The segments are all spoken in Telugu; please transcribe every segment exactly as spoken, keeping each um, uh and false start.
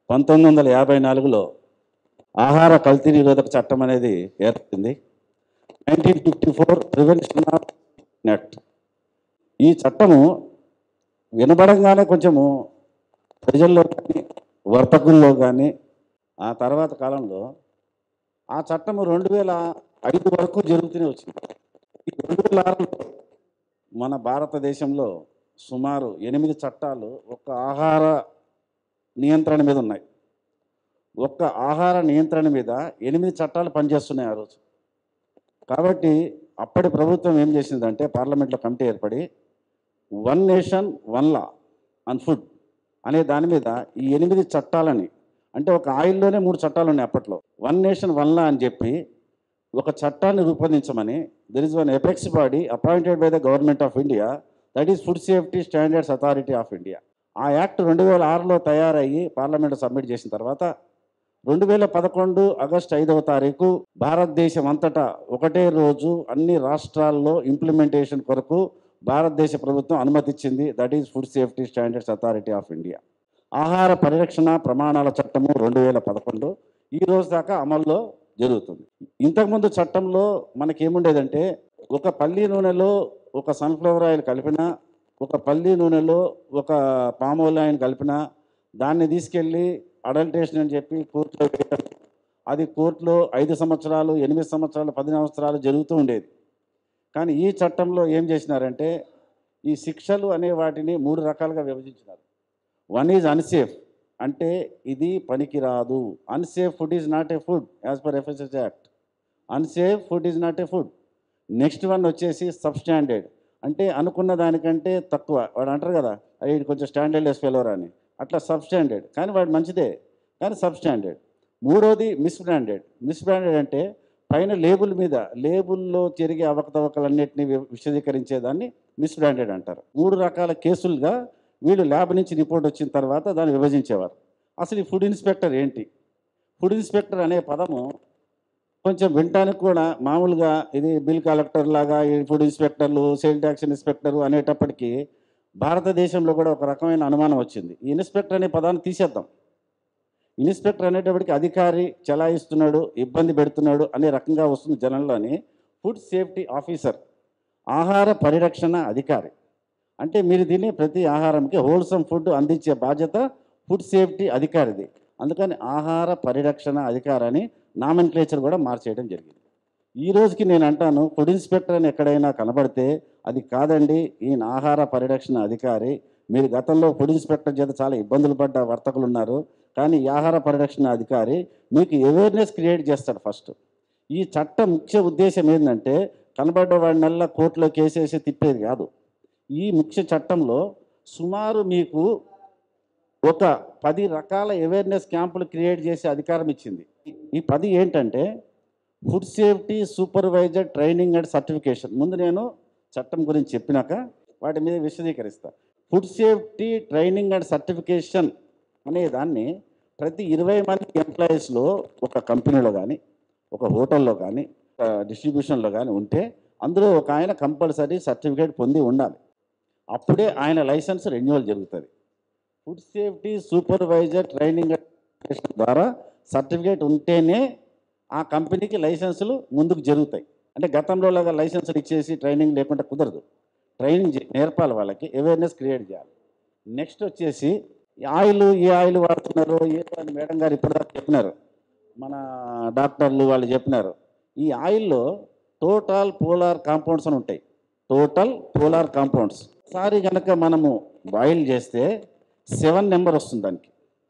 పంతొమ్మిది వందల యాభై నాలుగులో ఆహార కల్తీ నిరోధక చట్టం అనేది ఏర్పడింది. Nineteen fifty four prevention of net. ఈ చట్టము వినబడంగానే కొంచెము ప్రజల్లో కానీ వర్తకుల్లో కానీ ఆ తర్వాత కాలంలో ఆ చట్టము రెండు వేల ఐదు వరకు జరుగుతూనే వచ్చింది. ఈ రెండు వేల ఆరులో మన భారతదేశంలో సుమారు ఎనిమిది చట్టాలు ఒక్క ఆహార నియంత్రణ మీద ఉన్నాయి. ఒక్క ఆహార నియంత్రణ మీద ఎనిమిది చట్టాలు పనిచేస్తున్నాయి ఆ రోజు. కాబట్టి అప్పటి ప్రభుత్వం ఏం చేసిందంటే పార్లమెంట్లో కమిటీ ఏర్పడి one nation one law on food అనే దాని మీద ఈ ఎనిమిది చట్టాలని, అంటే ఒక ఆయిల్లోనే మూడు చట్టాలు ఉన్నాయి అప్పట్లో, వన్ నేషన్ వన్ లా అని చెప్పి ఒక చట్టాన్ని రూపొందించమని there is one apex body appointed by the government of India, that is food safety standards authority of India. ఆ యాక్ట్ రెండు వేల ఆరులో తయారయ్యి పార్లమెంట్ సబ్మిట్ చేసిన తర్వాత రెండు వేల పదకొండు ఆగస్టు ఐదవ తారీఖు భారతదేశం అంతటా ఒకటే రోజు అన్ని రాష్ట్రాల్లో ఇంప్లిమెంటేషన్ కొరకు భారతదేశ ప్రభుత్వం అనుమతిచ్చింది. That is food safety standards authority of India. ఆహార పరిరక్షణ ప్రమాణాల చట్టము రెండు వేల పదకొండు ఈ రోజు దాకా అమల్లో జరుగుతుంది. ఇంతకుముందు చట్టంలో మనకేముండేదంటే ఒక పల్లి నూనెలో ఒక సన్ఫ్లవర్ ఆయిల్ కలిపినా, ఒక పల్లి నూనెలో ఒక పామ్ ఆయిల్ కలిపినా దాన్ని తీసుకెళ్ళి అడల్టేషన్ అని చెప్పి కోర్టులో వేయడం, అది కోర్టులో ఐదు సంవత్సరాలు ఎనిమిది సంవత్సరాలు పది సంవత్సరాలు జరుగుతూ ఉండేది. కానీ ఈ చట్టంలో ఏం చేసినారంటే ఈ శిక్షలు అనే వాటిని మూడు రకాలుగా విభజించినారు. వన్ ఈజ్ అన్సేఫ్, అంటే ఇది పనికిరాదు. Unsafe food is not a food as per FSS act. Unsafe food is not a food. Next one వచ్చేసి సబ్స్టాండర్డ్, అంటే అనుకున్న దానికంటే తక్కువ. వాడు అంటారు కదా అది కొంచెం స్టాండర్డ్ ఫెలోర్ అని, అట్లా సబ్స్టాండర్డ్, కానీ వాడు మంచిదే కానీ సబ్స్టాండర్డ్. మూడోది మిస్బ్రాండెడ్. మిస్బ్రాండెడ్ అంటే పైన లేబుల్ మీద లేబుల్లో జరిగే అవకతవకలన్నింటినీ విశదీకరించేదాన్ని మిస్బ్రాండెడ్ అంటారు. మూడు రకాల కేసులుగా వీళ్ళు ల్యాబ్ నుంచి రిపోర్ట్ వచ్చిన తర్వాత దాన్ని విభజించేవారు. అసలు ఈ ఫుడ్ ఇన్స్పెక్టర్ ఏంటి? ఫుడ్ ఇన్స్పెక్టర్ అనే పదము కొంచెం వినటానికి కూడా మామూలుగా ఇది బిల్ కలెక్టర్ లాగా ఈ ఫుడ్ ఇన్స్పెక్టర్లు, సేల్ ట్యాక్స్ ఇన్స్పెక్టరు అనేటప్పటికీ భారతదేశంలో కూడా ఒక రకమైన అనుమానం వచ్చింది. ఈ ఇన్స్పెక్టర్ అనే పదాన్ని తీసేద్దాం. ఇన్స్పెక్టర్ అనేటప్పటికి అధికారి చలాయిస్తున్నాడు, ఇబ్బంది పెడుతున్నాడు అనే రకంగా వస్తుంది జనంలోని. ఫుడ్ సేఫ్టీ ఆఫీసర్, ఆహార పరిరక్షణ అధికారి, అంటే మీరు తినే ప్రతి ఆహారంకి హోల్సమ్ ఫుడ్ అందించే బాధ్యత ఫుడ్ సేఫ్టీ అధికారిది. అందుకని ఆహార పరిరక్షణ అధికారాన్ని నామెన్క్లేచర్ కూడా మార్చేయడం జరిగింది. ఈ రోజుకి నేను అంటాను ఫుడ్ ఇన్స్పెక్టర్ అని ఎక్కడైనా కనబడితే అది కాదండి, ఈయన ఆహార పరిరక్షణ అధికారి. మీరు గతంలో ఫుడ్ ఇన్స్పెక్టర్ చేత చాలా ఇబ్బందులు పడ్డ వర్తకులు ఉన్నారు, కానీ ఈ ఆహార పరిరక్షణ అధికారి మీకు అవేర్నెస్ క్రియేట్ చేస్తాడు ఫస్ట్. ఈ చట్టం ముఖ్య ఉద్దేశం ఏంటంటే కనబడ్డ వాడినల్లా కోర్టులో కేసేసి తిప్పేది కాదు. ఈ ముఖ్య చట్టంలో సుమారు మీకు ఒక పది రకాల అవేర్నెస్ క్యాంపులు క్రియేట్ చేసే అధికారం ఇచ్చింది. ఈ పది ఏంటంటే food safety supervisor training and certification. ముందు నేను చట్టం గురించి చెప్పినాక వాటి మీద విశదీకరిస్తా. Food safety training and certification అనే దాన్ని ప్రతి ఇరవై మంది ఎంప్లాయీస్లో ఒక కంపెనీలో కానీ, ఒక హోటల్లో కానీ, ఒక డిస్ట్రిబ్యూషన్లో కానీ ఉంటే అందులో ఒక ఆయన కంపల్సరీ సర్టిఫికేట్ పొంది ఉండాలి. అప్పుడే ఆయన లైసెన్స్ రెన్యువల్ జరుగుతుంది. ఫుడ్ సేఫ్టీ సూపర్వైజర్ ట్రైనింగ్ ద్వారా సర్టిఫికేట్ ఉంటేనే ఆ కంపెనీకి లైసెన్సులు ముందుకు జరుగుతాయి. అంటే గతంలో లాగా లైసెన్సులు ఇచ్చేసి ట్రైనింగ్ లేకుండా కుదరదు. ట్రైనింగ్ నేర్పాలి, వాళ్ళకి అవేర్నెస్ క్రియేట్ చేయాలి. నెక్స్ట్ వచ్చేసి ఆయిల్, ఏ ఆయిల్ వాడుతున్నారు ఏదో అని మేడం గారు ఇప్పటిదాకా చెప్పినారు, మన డాక్టర్లు వాళ్ళు చెప్పినారు. ఈ ఆయిల్లో టోటల్ పోలార్ కాంపౌండ్స్ అని ఉంటాయి. టోటల్ పోలార్ కాంపౌండ్స్ సారి కనుక మనము బాయిల్ చేస్తే సెవెన్ నెంబర్ వస్తుంది దానికి.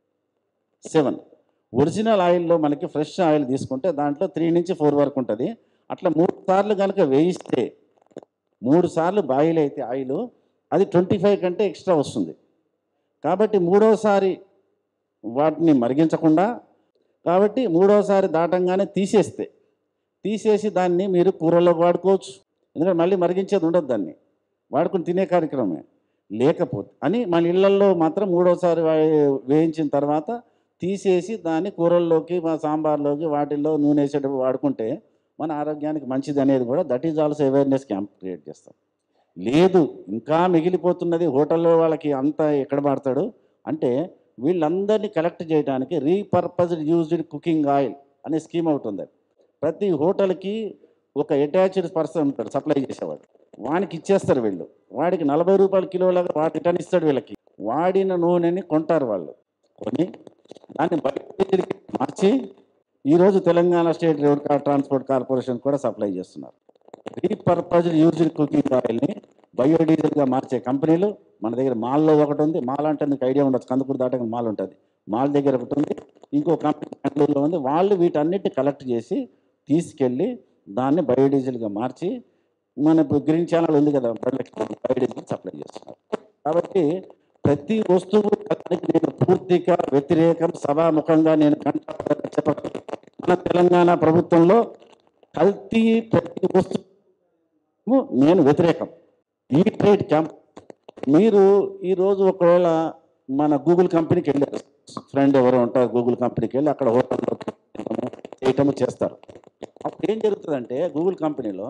సెవెన్ ఒరిజినల్ ఆయిల్లో మనకి ఫ్రెష్ ఆయిల్ తీసుకుంటే దాంట్లో త్రీ నుంచి ఫోర్ వరకు ఉంటుంది. అట్లా మూడు సార్లు కనుక వేయిస్తే, మూడు సార్లు బాయిల్ అయితే ఆయిల్ అది ట్వంటీ ఫైవ్ కంటే ఎక్స్ట్రా వస్తుంది. కాబట్టి మూడోసారి వాటిని మరిగించకుండా, కాబట్టి మూడోసారి దాటంగానే తీసేస్తే తీసేసి దాన్ని మీరు కూరలోకి వాడుకోవచ్చు. ఎందుకంటే మళ్ళీ మరిగించేది ఉండదు, దాన్ని వాడుకుని తినే కార్యక్రమమే. లేకపోతే అని మన ఇళ్లల్లో మాత్రం మూడోసారి వేయించిన తర్వాత తీసేసి దాన్ని కూరల్లోకి, మా సాంబార్లోకి, వాటిల్లో నూనె వేసేటప్పుడు వాడుకుంటే మన ఆరోగ్యానికి మంచిది అనేది కూడా that is also awareness camp create చేస్తాం. లేదు ఇంకా మిగిలిపోతున్నది హోటల్లో వాళ్ళకి అంతా ఎక్కడ పడతాడు అంటే వీళ్ళందరినీ కలెక్ట్ చేయడానికి రీపర్పస్డ్ యూజ్డ్ కుకింగ్ ఆయిల్ అనే స్కీమ్ ఒకటి ఉంది. ప్రతి హోటల్కి ఒక అటాచ్డ్ పర్సన్ ఉంటాడు సప్లై చేసేవాడు, వానికి ఇచ్చేస్తారు వీళ్ళు. వాడికి నలభై రూపాయల కిలోలాగా వాడు రిటర్న్ ఇస్తాడు వీళ్ళకి. వాడిన నూనెని కొంటారు వాళ్ళు, కొని దాన్ని బయట మార్చి ఈరోజు Telangana state road transport corporation కూడా సప్లై చేస్తున్నారు. రీపర్పస్డ్ యూజ్డ్ కుకింగ్ ఆయిల్ని బయోడీజిల్గా మార్చే కంపెనీలు మన దగ్గర మాల్లో ఒకటి ఉంది. మాల్ అంటే మీకు ఐడియా ఉండొచ్చు, కందుకూరు దాటక మాల్ ఉంటుంది. మాల్ దగ్గర ఒకటి ఉంది, ఇంకో కంపెనీ బెంగళూరులో ఉంది. వాళ్ళు వీటన్నిటిని కలెక్ట్ చేసి తీసుకెళ్ళి దాన్ని బయోడీజిల్గా మార్చి మన ఇప్పుడు గ్రీన్ ఛానల్ ఉంది కదా, బయోడీజిల్ సప్లై చేస్తున్నారు. కాబట్టి ప్రతి వస్తువు నేను పూర్తిగా వ్యతిరేకం, సభాముఖంగా నేను చెప్ప మన తెలంగాణ ప్రభుత్వంలో కల్తీ ప్రతి వస్తువు నేను వ్యతిరేకం. ఈ ట్రేడ్ క్యాంప్ మీరు ఈరోజు ఒకవేళ మన గూగుల్ కంపెనీకి వెళ్ళారు, ఫ్రెండ్ ఎవరో ఉంటారు గూగుల్ కంపెనీకి వెళ్ళి అక్కడ హోటల్లో చేయటము చేస్తారు. అప్పుడు ఏం జరుగుతుందంటే గూగుల్ కంపెనీలో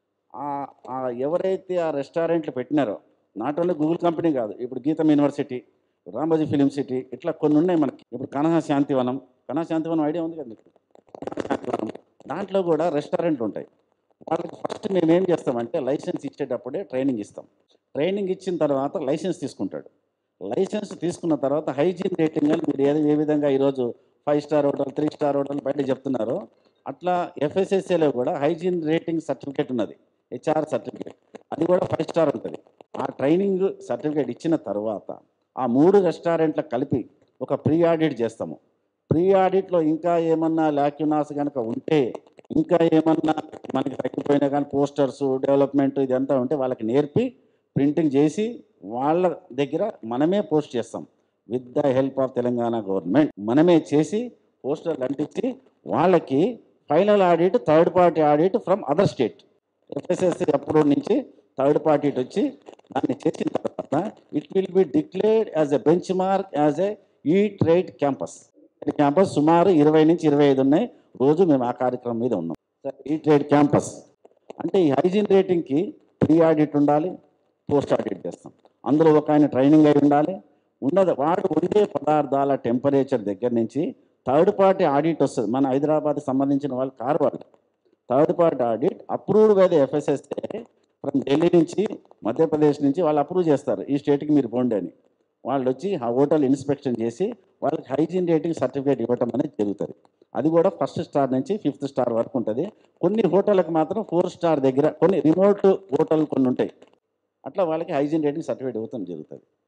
ఎవరైతే ఆ రెస్టారెంట్లు పెట్టినారో, నాట్ ఓన్లీ గూగుల్ కంపెనీ కాదు, ఇప్పుడు గీతం యూనివర్సిటీ, రామోజీ ఫిలిం సిటీ, ఇట్లా కొన్ని ఉన్నాయి మనకి. ఇప్పుడు కనహ శాంతివనం, కనహ శాంతివనం ఐడియా ఉంది కదా మీకు, శాంతివనం దాంట్లో కూడా రెస్టారెంట్లు ఉంటాయి. వాళ్ళకి ఫస్ట్ మేము ఏం చేస్తామంటే లైసెన్స్ ఇచ్చేటప్పుడే ట్రైనింగ్ ఇస్తాం. ట్రైనింగ్ ఇచ్చిన తర్వాత లైసెన్స్ తీసుకుంటాడు. లైసెన్స్ తీసుకున్న తర్వాత హైజీన్ రేటింగ్ అని మీరు ఏదో ఏ విధంగా ఈరోజు five star hotel, three star hotel బయట చెప్తున్నారో అట్లా ఎఫ్ఎస్ఎస్ఏలో కూడా హైజీన్ రేటింగ్ సర్టిఫికేట్ ఉన్నది, హెచ్ఆర్ సర్టిఫికేట్, అది కూడా ఫైవ్ స్టార్ ఉంటుంది. ఆ ట్రైనింగ్ సర్టిఫికేట్ ఇచ్చిన తర్వాత ఆ మూడు రెస్టారెంట్లకు కలిపి ఒక ప్రీ ఆడిట్ చేస్తాము. ప్రీ ఆడిట్లో ఇంకా ఏమన్నా లాక్యునాస్ కనుక ఉంటే, ఇంకా ఏమన్నా మనకి తగ్గిపోయినా కానీ పోస్టర్స్ డెవలప్మెంట్ ఇదంతా ఉంటే వాళ్ళకి నేర్పి ప్రింటింగ్ చేసి వాళ్ళ దగ్గర మనమే పోస్ట్ చేస్తాం. With the help of Telangana government మనమే చేసి పోస్టర్లు అంటించి వాళ్ళకి final audit, third party audit from other state, FSSC approve నుంచి థర్డ్ పార్టీ వచ్చి దాన్ని చేసిన తర్వాత it will be declared as a benchmark as a ఈ ట్రేడ్ క్యాంపస్. క్యాంపస్ సుమారు ఇరవై నుంచి ఇరవై ఐదు ఉన్నాయి. రోజు మేము ఆ కార్యక్రమం మీద ఉన్నాం. ఈ ట్రేడ్ క్యాంపస్ అంటే ఈ హైజీన్ రేటింగ్కి ప్రీ ఆడిట్ ఉండాలి, పోస్ట్ ఆడిట్ చేస్తాం. అందులో ఒక ఆయన ట్రైనింగ్ అయి ఉండాలి. ఉన్నది వాడు వండే పదార్థాల టెంపరేచర్ దగ్గర నుంచి థర్డ్ పార్టీ ఆడిట్ వస్తుంది. మన హైదరాబాద్కి సంబంధించిన వాళ్ళు కారు వాళ్ళు third party audit approved by the FSSA from Delhi నుంచి, మధ్యప్రదేశ్ నుంచి వాళ్ళు అప్రూవ్ చేస్తారు. ఈ స్టేట్కి మీరు పోండి అని వాళ్ళు వచ్చి ఆ హోటల్ ఇన్స్పెక్షన్ చేసి వాళ్ళకి హైజీన్ రేటింగ్ సర్టిఫికేట్ ఇవ్వటం అనేది జరుగుతుంది. అది కూడా ఫస్ట్ స్టార్ నుంచి ఫిఫ్త్ స్టార్ వరకు ఉంటుంది. కొన్ని హోటళ్ళకి మాత్రం ఫోర్ స్టార్ దగ్గర, కొన్ని రిమోట్ హోటల్ కొన్ని ఉంటాయి, అట్లా వాళ్ళకి హైజీన్ రేటింగ్ సర్టిఫికేట్ ఇవ్వటం జరుగుతుంది.